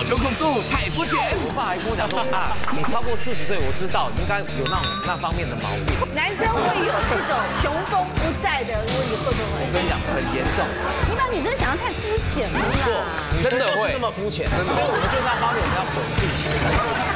小球控诉太肤浅。 我爸还跟我讲说啊，你超过40岁，我知道应该有那方面的毛病。 男生会有这种雄风不在的问题，会不会？ 我跟你讲，很严重。 你把女生想得太肤浅了啦。 真的会那么肤浅，真的。所以我们就在帮你们要稳定起来。